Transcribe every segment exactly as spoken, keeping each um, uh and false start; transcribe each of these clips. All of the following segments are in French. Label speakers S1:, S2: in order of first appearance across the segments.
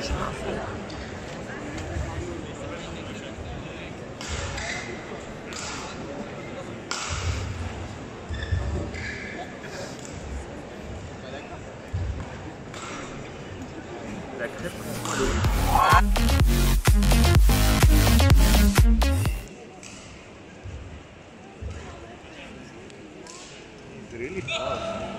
S1: La crêpe really fast.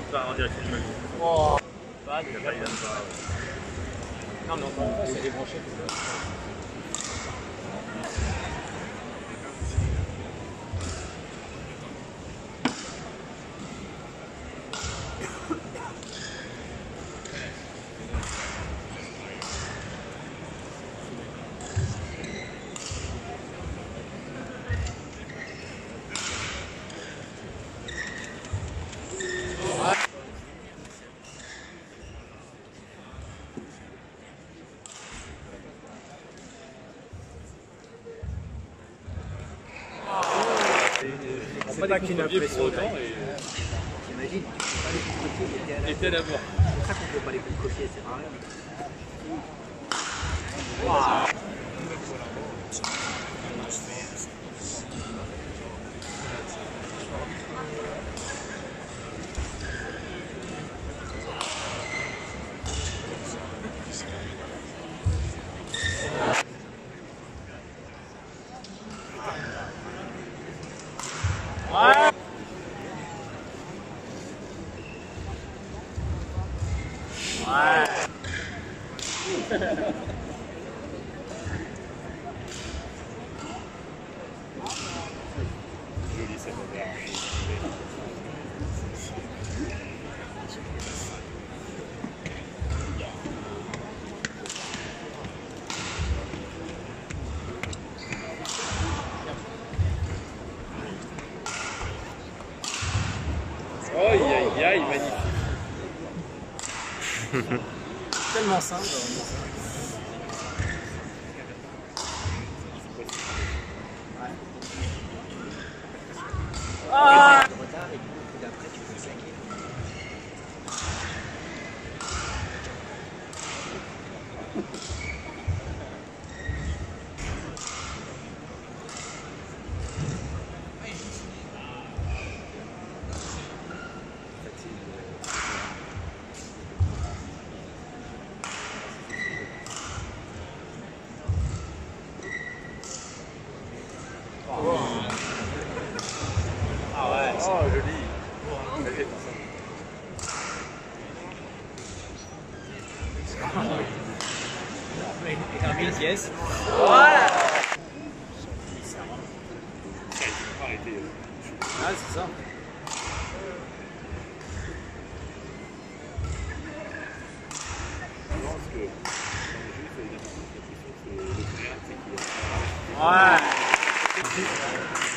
S1: Enfin, on dirait que c'est le même.
S2: Oh. Pas,
S1: Il a pas, il a pas.
S2: Non, mais encore une fois, c'est débranché.
S1: C'est pas qu'une impression autant et...
S3: T'imagines, tu peux pas les contre-pieds, il
S1: était
S3: était à
S1: à
S3: la
S1: l'avoir.
S3: C'est pour ça qu'on peut pas les contre-pieds, c'est pas rien.
S2: Wow. Ouais. Ouais.
S1: Joli cette affaire. Aïe aïe aïe, magnifique.
S2: Tellement simple. Ah.
S3: Le retard et du coup, d'après, tu peux claquer.
S2: Ah ouais.
S1: Oh, joli. Elle fait ça.
S2: Et un mille pièces.
S1: Ouais. Arrêtez.
S2: Ah, c'est ça.
S1: Je pense que dans le jeu, il faut une impression que c'est le frère, c'est qu'il y a... Ouais.